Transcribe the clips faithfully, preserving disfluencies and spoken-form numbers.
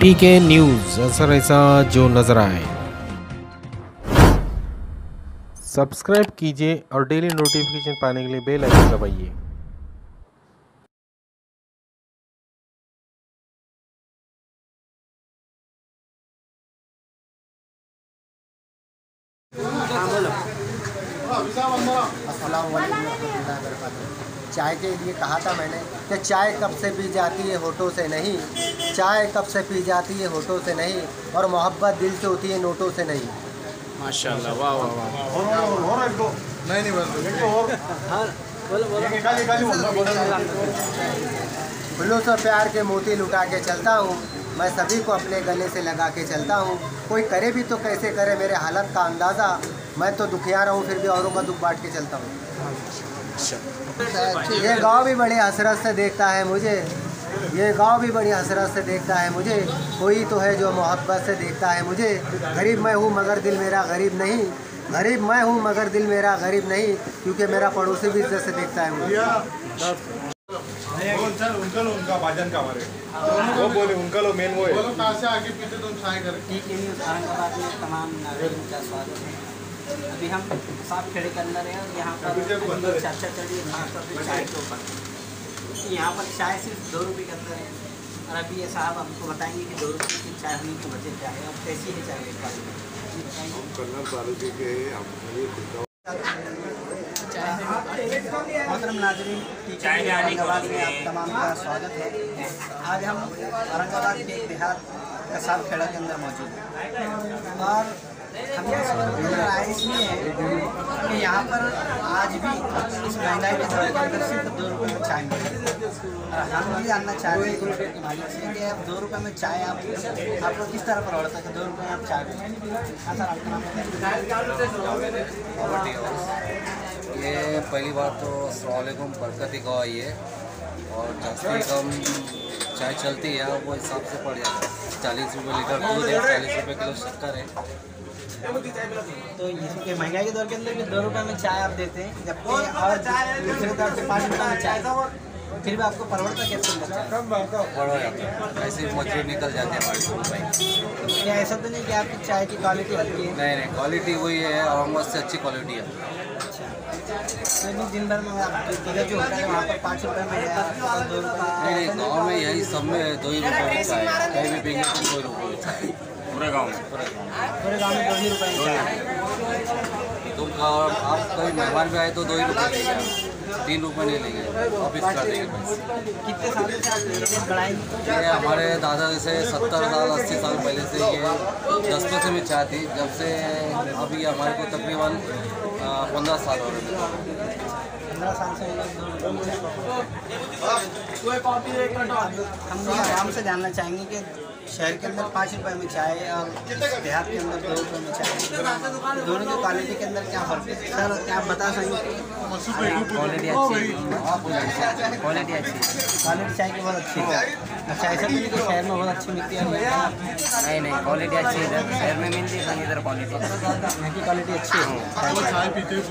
टीके न्यूज़, असर ऐसा जो नज़र आए। सब्सक्राइब कीजिए और डेली नोटिफिकेशन पाने के लिए बेल आइकन दबाइए। चाय के लिए कहा था मैंने कि चाय कब से पी जाती है होठों से नहीं, चाय कब से पी जाती है होठों से नहीं, और मोहब्बत दिल से होती है नोटों से नहीं। माशाल्लाह, वाह वाह वाह। और एक दो नहीं नहीं बस एक तो और हाँ बोलो बोलो निकाली निकाली फूलों से प्यार के मोती लुटा के चलता हूँ, मैं सभी को अपने गले से लगा के चलता हूँ। कोई करे भी तो कैसे करे मेरे हालत का अंदाज़ा, मैं तो दुखिया रहूँ फिर भी औरों का दुख बांट के चलता हूँ। ये गांव भी बड़ी हसरत से देखता है मुझे, ये गांव भी बड़ी हसरत से देखता है मुझे, कोई तो है जो मोहब्बत से देखता है मुझे। गरीब मैं हूँ मगर दिल मेरा गरीब नहीं, गरीब मैं हूँ मगर दिल मेरा गरीब नहीं, क्योंकि मेरा पड़ोसी भी इज्जत से देखता है मुझे। उनका लो उनका भाजन का हमारे वो बोले उनका लो मेन वो है। बोलो कहाँ से आगे पीछे तुम चाय कर। टीके न्यूज़ औरंगाबाद में तमाम नागरिकों का स्वागत है। अभी हम साफ खेड़े के अंदर हैं और यहाँ पर चर्चा चल रही है खासतौर पर चाय के ऊपर। यहाँ पर चाय सिर्फ दो रुपये के अंदर है और अभी ये साहब हमको बताएंगे कि दो रुपये की चाय होने की वजह क्या है और कैसी है चाय के। मोहतरम नाज़रीन, टीके औरंगाबाद में आप तमाम का स्वागत है। आज हम औरंगाबाद के एक देहात कसाब खेड़ा के अंदर मौजूद हैं और हम यहाँ आए इसलिए हैं कि यहाँ पर आज भी इस महंगाई के दौर के अंदर सिर्फ दो रुपये में चाय मिलती है। और हम भी जानना चाह रहे हैं के मालिक से कि अब दो रुपये में चाय आप आपको किस तरह पर है कि दो रुपये में आप चाय पीएं। हाँ सर, आपका नाम बताइए। ये पहली बात तो अस्सलामुअलैकुम, बरकत ही गवा ये और जास्ती कम चाय चलती है वो हिसाब से पड़ जाता है। चालीस रुपये लीटर दूध है, चालीस रुपये किलो शक्कर है। तो इसके महंगाई के दौर के अंदर भी दो रुपये में चाय आप देते हैं, जबकि और दूसरे दौर से पाँच रुपये में चाय, फिर भी आपको परवड़ता कैसे लगता है? बढ़ जाता है, ऐसे मजदूर निकल जाते हैं हमारे भाई। क्या ऐसा तो नहीं कि आपकी चाय की क्वालिटी हल्की है? नहीं नहीं, क्वालिटी वही है और हम से अच्छी क्वालिटी है। तो भी दिन भर में आप इधर जो होता है वहाँ पर पाँच रुपये में है और दो रुपये नहीं नहीं, गाँव में यही सब में दो ही रुपये में चाय, कहीं भी पीएंगे तो दो ही रुपये में चाय पूरे गाँव में। पूरे पूरे गाँव में दो ही रुपये में चाय। तुम आप कहीं मेहमान भी आए तो दो ही रुपये लेंगे, तीन रुपये नहीं लेंगे, वापिस कर देंगे। कितने साल से आप ये बढ़ाएंगे? ये हमारे दादा से सत्तर साल अस्सी साल पहले से ये दस पैसे में चाय थी, जब से अभी हमारे को तकरीबन पंद्रह साल हो रहे हैं। पंद्रह साल से हम आराम से जानना चाहेंगे कि शहर के अंदर पाँच रुपये में चाय और देहात के अंदर दो रुपये में चाय, दोनों की क्वालिटी के अंदर क्या फ़र्क है? सर क्या आप बता सकेंगे? क्वालिटी अच्छी है, क्वालिटी अच्छी है, क्वालिटी चाय की बहुत अच्छी है। अच्छा, ऐसा नहीं कि शहर में बहुत अच्छी मिलती है? नहीं नहीं, क्वालिटी अच्छी है, इधर शहर में मिलती है, इधर क्वालिटी यहाँ की क्वालिटी अच्छी है। चाय पीते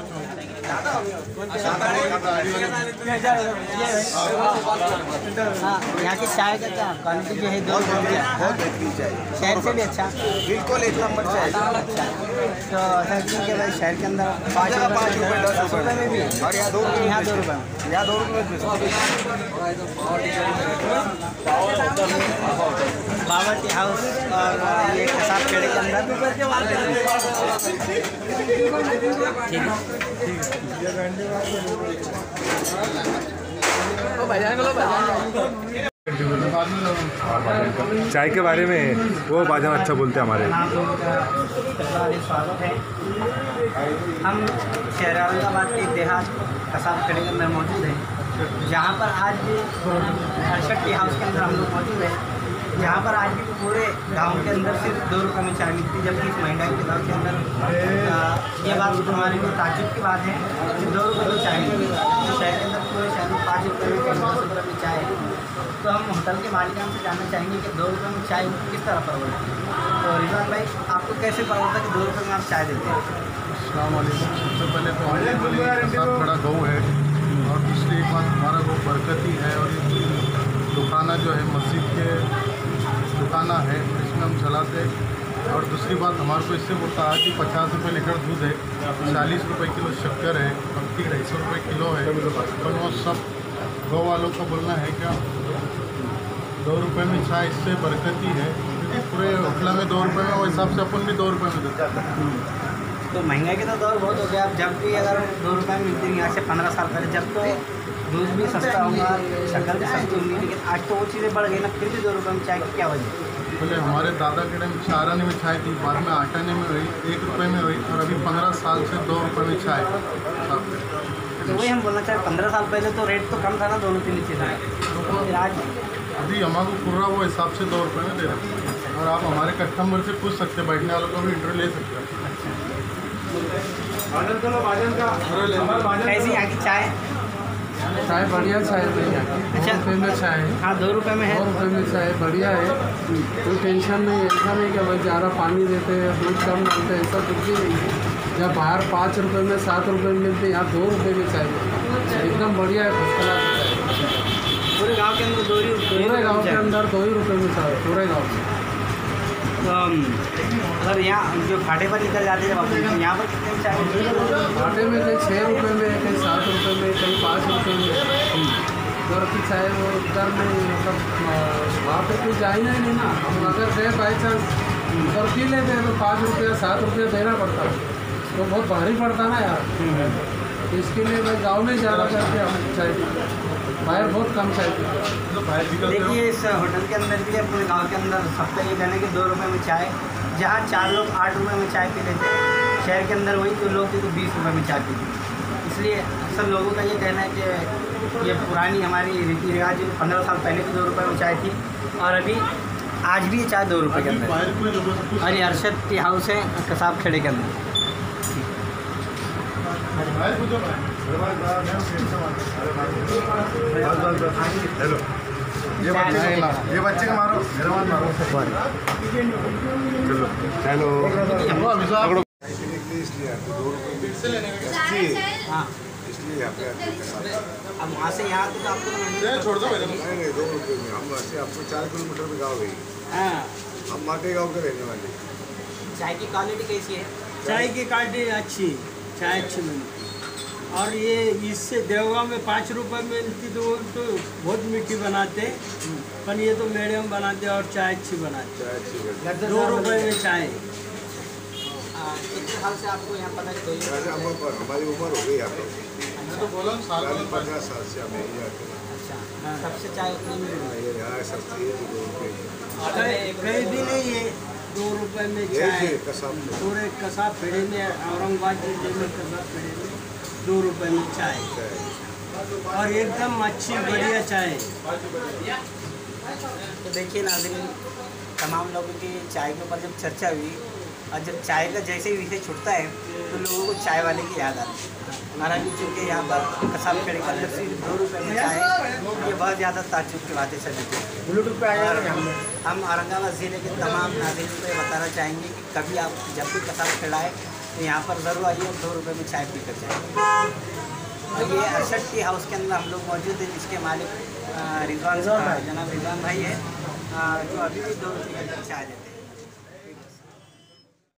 हाँ, यहाँ की चाय का क्या क्वालिटी जो है दो बहुत बेहतरीन चाय, शहर से भी अच्छा, बिल्कुल एक नंबर चाय। तो ऐसा नहीं कि भाई शहर के अंदर पाँच पाँच रुपये दस रुपये में भी और यहाँ दो रुपये यहाँ दो रुपये यहाँ दो रुपये बावर्ची हाउस और ये कसाब खेड़े के अंदर। चाय के बारे में वो बाजान अच्छा बोलते हैं हमारे। स्वागत है। हम शहर औरंगाबाद के देहात कसाब खेड़े के अंदर मौजूद हैं, जहाँ पर आज भी अड़सठ टी हाउस के अंदर हम लोग मौजूद हैं, जहाँ पर आज भी पूरे गांव के अंदर सिर्फ दो रुपये में चाय मिलती है, जबकि इस महंगाई के दौर के अंदर ये बात हमारे लिए ताज्जुब की बात है कि दो रुपये में चाय मिलती है। तो शहर के अंदर पूरे शहर में पाँच रुपये में दस रुपये में चाय है। तो हम होटल के मालिकान से जानना चाहेंगे कि दो रुपये में चाय किस तरह परवड़ती है। तो रिजवान भाई, आपको कैसे परवड़ता है कि दो रुपये में आप चाय देते हैं? सबसे पहले तो हमारे बड़ा गाँव है और दूसरी एक बात हमारा गाँव बरकती है और ये दुकाना जो है मस्जिद के दुकाना है, इसमें हम चलाते हैं। और दूसरी बात हमारे को इससे बोलता है कि पचास रुपये लीटर दूध है, चालीस रुपये किलो शक्कर है, पत्ती ढाई सौ रुपये किलो है, पर वो सब गौ वालों का बोलना है क्या दो रुपये में चाय इससे बरकत ही है, क्योंकि पूरे होटला में दो रुपये में वो हिसाब से अपन भी दो रुपये में देते हैं। तो महंगाई के तो दौर बहुत हो गया। अब जब भी अगर दो रुपये में मिलती है आज से पंद्रह साल पहले, जब तो दूध भी सस्ता होगा, शक्कर भी सस्ती होगी, लेकिन आज तो वो चीज़ें बढ़ गई ना, फिर भी दो रुपये में चाय की क्या वजह? पहले हमारे दादा के टाइम चार आने में चाय थी, बाद में आठ आने में हुई, एक रुपये में हुई, और अभी पंद्रह साल से दो रुपये में चाय। तो वही हम बोलना चाहें, पंद्रह साल पहले तो रेट तो कम था ना दोनों तीन चीज़ें, तो फिर आज अभी हमारे को पूरा वो हिसाब से दो रुपये में दे रहे हैं। और आप हमारे कस्टमर से पूछ सकते हैं, बैठने वालों का भी इंटरव्यू ले सकते हैं। कैसी यहाँ की चाय? चाय बढ़िया चाय है भैया, अच्छा। दो रुपये में चाय है। हाँ, दो रुपये में है। दो रुपये में चाय बढ़िया है, कोई टेंशन नहीं। ऐसा नहीं कि भाई ज़्यादा पानी देते हैं, दूध कम डालते हैं, ऐसा कुछ भी नहीं है। जब बाहर पाँच रुपये में सात रुपये में मिलते हैं, यहाँ दो रुपये में चाय एकदम बढ़िया है, फर्स्ट क्लास चाय। पूरे गांव के अंदर दो ही पूरे गांव के अंदर दो ही रुपये में चाय, पूरे गांव में। तो अगर यहाँ जो फाटे पर निकल जाते हैं वापस, यहाँ पर कितने में चाय? फाटे में कहीं छः रुपये में, कहीं सात रुपये में, कहीं पाँच रुपये में। उधर की चाय वो उधर में मतलब वहाँ पे कोई जाएगा ही नहीं ना। हम अगर गए बाई चांस उधर पी लेते हैं तो पाँच रुपया सात रुपया देना पड़ता है, तो बहुत भारी पड़ता ना यार। तो इसके लिए मैं गाँव में ज़्यादा करके हम चाय पीते, बाहर बहुत कम चाय पीते। देखिए इस होटल के अंदर भी, अपने गांव के अंदर सबका ये कहना है कि दो रुपये में चाय, जहाँ चार लोग आठ रुपये में चाय पी लेते हैं, शहर के अंदर वही जो लोग थे तो बीस रुपये में चाय पीते हैं। इसलिए अक्सर लोगों का ये कहना है कि ये पुरानी हमारी रीति रिवाज पंद्रह साल पहले भी दो रुपये में चाय थी, और अभी आज भी ये चाय दो रुपये के अंदर। और ये अरशद टी हाउस है कसाब खेड़े के अंदर। हेलो, ये बच्चे ये बच्चे का मारो, मेरा मत मारो। चलो हेलो, इसलिए दो रुपये हाँ, इसलिए यहाँ पे अब वहाँ से यहाँ तो आपको छोड़ दो। नहीं नहीं, दो रुपये में हम ऐसे आपको चार किलोमीटर में गाँव गई। हाँ, हम माटे गाँव के रहने वाले। चाय की क्वालिटी कैसी है? चाय की क्वालिटी अच्छी, चाय अच्छी मिलती। और ये इससे देवगांव में पाँच रुपए मिलती तो वो तो बहुत मीठी बनाते, पर ये तो मीडियम बनाते और चाय अच्छी बनाते। दो रुपए में चाय। कितने साल से आपको यहाँ पता है? हमारी उम्र हो गई यहाँ पे, तो बोलो पचास साल से हमें यही आते हैं। अच्छा, सबसे चाय उतनी मिल रही है? यहाँ सस्ती है दो रुपये कहीं भी नहीं है दो रुपए में चाय। पूरे कसाब पेड़े में, औरंगाबाद जिले में कसाब पेड़े में दो रुपए में चाय, और एकदम अच्छी बढ़िया चाय। तो देखिए नाज़रीन, तमाम लोगों की चाय के ऊपर जब चर्चा हुई, और जब चाय का जैसे ही विषय छूटता है तो लोगों को चाय वाले की याद आती है। हमारा भी चूँकि यहाँ पर कसाब खेड़े के अंदर सिर्फ दो रुपये में चाय, ये बहुत ज़्यादा ताज्जुब की बातें चल रही है। ब्लूटूथ पे आया हम औरंगाबाद ज़िले के तमाम नाज़रीन को बताना चाहेंगे कि कभी आप जब भी कसाब खेड़ा है तो यहाँ पर ज़रूर आइए और दो रुपये में चाय पी कर जाए। और ये अरशद टी हाउस के अंदर हम लोग मौजूद हैं, जिसके मालिक रिजवान जनाब रिजवान भाई है, जो अभी भी दो रुपये की चाय देते हैं।